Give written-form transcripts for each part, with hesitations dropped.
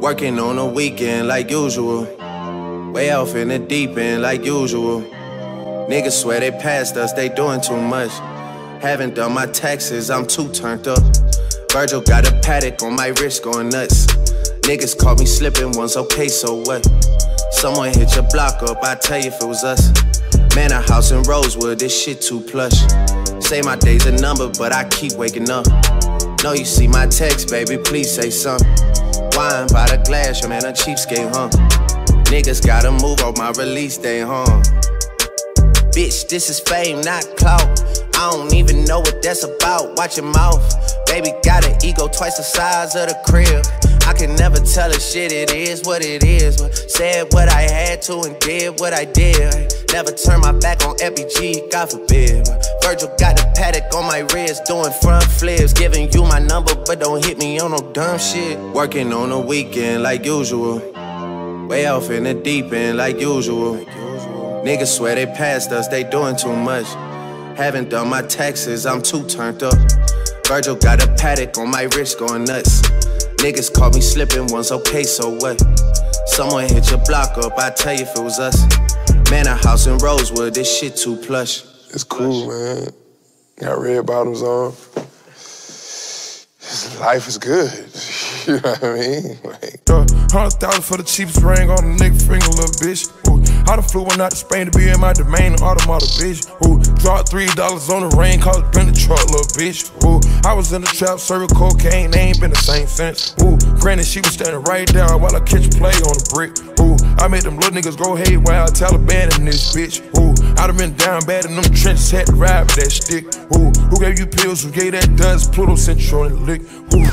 Working on a weekend like usual. Way off in the deep end like usual. Niggas swear they passed us, they doing too much. Haven't done my taxes, I'm too turned up. Virgil got a paddock on my wrist going nuts. Niggas caught me slipping once, okay, so what? Someone hit your block up, I tell you if it was us. Man, a house in Rosewood, this shit too plush. Say my day's a number, but I keep waking up. Know you see my text, baby, please say something. Wine by the glass, your man a cheapskate, huh? Niggas gotta move on my release day, huh? Bitch, this is fame, not clout. I don't even know what that's about, watch your mouth. Baby got an ego twice the size of the crib. I can never tell a shit, it is what it is. But said what I had to and did what I did. Never turn my back on FBG, God forbid. Virgil got the paddock on my wrist, doing front flips. Giving you my number, but don't hit me on no dumb shit. Working on a weekend like usual. Way off in the deep end like usual. Niggas swear they passed us, they doing too much. Haven't done my taxes, I'm too turned up. Virgil got a paddock on my wrist going nuts. Niggas caught me slipping once, okay, so what? Someone hit your block up, I tell you if it was us. Man, a house in Rosewood, this shit too plush. It's cool, man. Got red bottoms on. Life is good. You know what I mean? Like, 100,000 for the cheapest ring on a nigga finger, little bitch. Ooh, I done flew one out to Spain to be in my domain, automata, bitch. Ooh, dropped $3 on the rain, cause it been the truck, little bitch. Ooh, I was in the trap, serving cocaine, they ain't been the same since. Ooh, granted, she was standing right there while I catch a play on the brick. Ooh, I made them little niggas go haywire, Taliban in this bitch. Ooh, I done been down bad in them trenches, had to ride with that stick. Ooh, who gave you pills, who gave that dust? Pluto sent you on the lick. Ooh.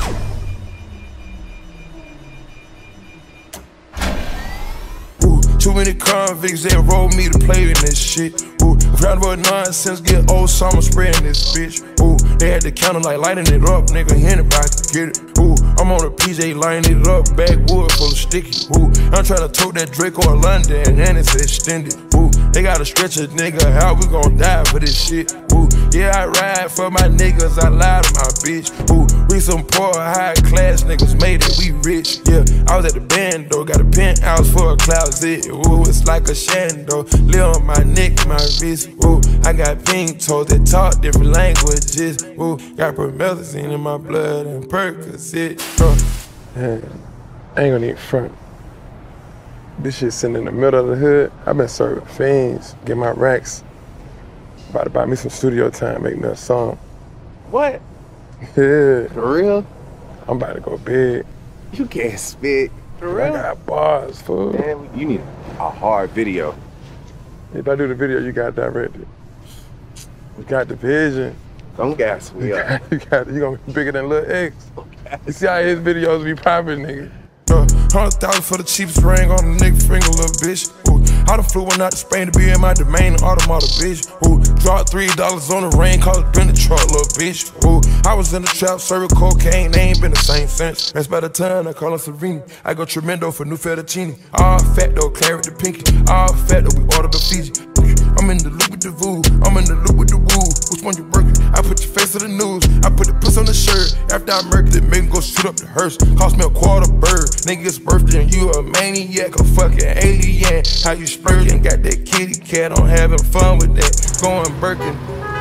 Too many convicts, they enrolled me to play in this shit. Ooh, round about nonsense, get old summer spreading this bitch. Ooh, they had the counter like lighting it up, nigga, anybody could get it. Ooh, I'm on a PJ lining it up, backwood full of sticky. Ooh, I'm trying to tote that Draco in London, and it's extended. Ooh, they gotta stretch a nigga out, we gon' die for this shit. Ooh, yeah, I ride for my niggas, I lie to my bitch. Ooh, we some poor, high class niggas, made it, we rich. Yeah, I was at the band though, got a penthouse for a closet. Ooh, it's like a shando, live on my neck, my wrist. Ooh, I got pink toes that talk different languages. Ooh, got promethazine in my blood and Percocet. man, I ain't gonna need front. This shit sitting in the middle of the hood. I've been serving fiends, get my racks. About to buy me some studio time, make me a song. What? Yeah. For real? I'm about to go big. You can't spit. For real? I got bars, fool. Man, you need a hard video. If I do the video, you got directed. You got the vision. Don't gas me up. You gonna be bigger than Lil X. Okay. You see how his videos be popping, nigga. 100,000 for the cheapest ring on a nigga finger, little bitch. Ooh, I done flew one out to Spain to be in my domain, automata, bitch. Ooh, dropped $3 on the rain, cause it been the truck, little bitch. Ooh, I was in the trap, serving cocaine, they ain't been the same since. That's by the time I call her Serene. I go tremendo for new fettuccine. All fat though, claret the pinky. All fat though, we ordered the Fiji. I'm in the loop with the voo, I'm in the loop with the woo. Which one you working? I put your face on the news, I put the puss on the shirt. After I murked it, make me go shoot up the hearse. Cost me a quarter bird. Nigga's birthday and you a maniac, a fucking alien. How you splurging? Got that kitty cat, I'm having fun with that. Going Birkin.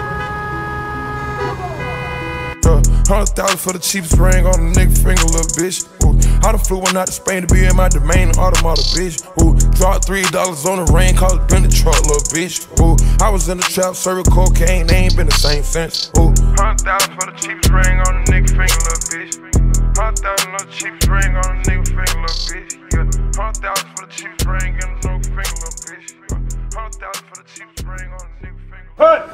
100,000 for the cheapest ring on a nigga finger, little bitch. Ooh, I done flew one out to Spain to be in my domain, automata, bitch. Ooh, dropped $3 on the rain, cause it been the truck, little bitch. Ooh, I was in the trap, serving cocaine, they ain't been the same since. Ooh, 100,000 for the cheapest ring on a nigga finger, little bitch. 100,000 for the cheapest ring on a nigga finger, little bitch. Yeah, 100,000 for the cheapest ring on a nigga finger, little bitch. 100,000 for the cheapest ring on a nigga finger. Hey!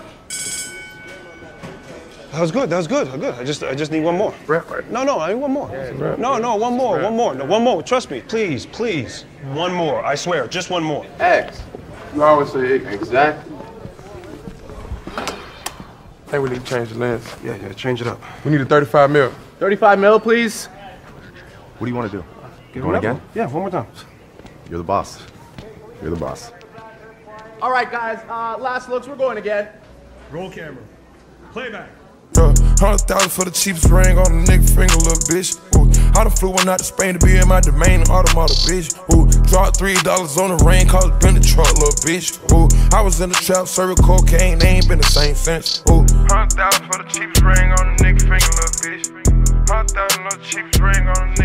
That was good. That was good. Good. I just need one more. Right. No, I need one more. Yeah, no, one more. No, one more. Trust me, please. One more. I swear, just one more. X. You always say X. Exactly. I think we need to change the lens. Yeah, change it up. We need a 35 mil. 35 mil, please. What do you want to do? Going again? Yeah, one more time. You're the boss. You're the boss. All right, guys. Last looks. We're going again. Roll camera. Playback. 100,000 for the cheapest ring on a nigga finger, little bitch. Ooh, I done flew one out to Spain to be in my domain, an automata, bitch. Ooh, dropped $3 on the rain, cause it been the truck, little bitch. Ooh, I was in the trap, serving cocaine, they ain't been the same since. Ooh, 100,000 for the cheapest ring on the nigga finger, little bitch. 100,000 for the cheapest ring on the nigga.